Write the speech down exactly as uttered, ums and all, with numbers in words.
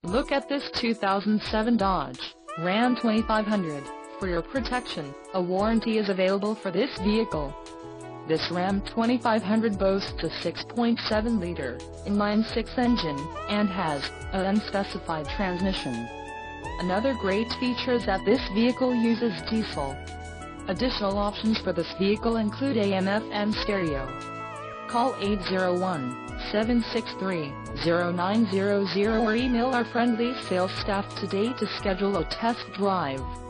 Look at this two thousand seven Dodge Ram twenty-five hundred. For your protection, a warranty is available for this vehicle. This Ram twenty-five hundred boasts a six point seven liter inline-six engine, and has an unspecified transmission. Another great feature is that this vehicle uses diesel. Additional options for this vehicle include A M F M stereo. Call eight zero one, seven six three, zero nine zero zero or email our friendly sales staff today to schedule a test drive.